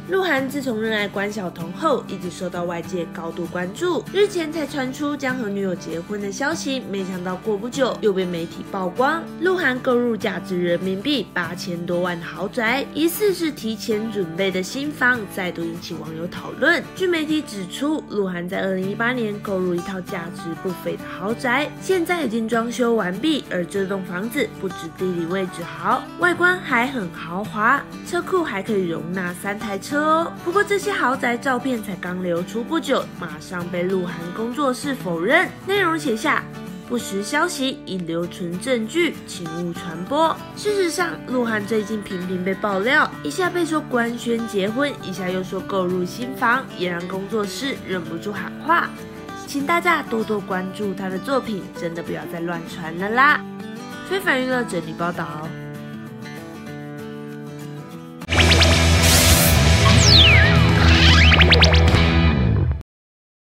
鹿晗自从认爱关晓彤后，一直受到外界高度关注。日前才传出将和女友结婚的消息，没想到过不久又被媒体曝光，鹿晗购入价值人民币8000多万的豪宅，疑似是提前准备的新房，再度引起网友讨论。据媒体指出，鹿晗在2018年购入一套价值不菲的豪宅，现在已经装修完毕，而这栋房子不止地理位置好，外观还很豪华，车库还可以容纳3台车哦。不过这些豪宅照片才刚流出不久，马上被鹿晗工作室否认，内容写下不实消息已留存证据，请勿传播。事实上，鹿晗最近频频被爆料，一下被说官宣结婚，一下又说购入新房，也让工作室忍不住喊话，请大家多多关注他的作品，真的不要再乱传了啦。非凡娱乐整理报道。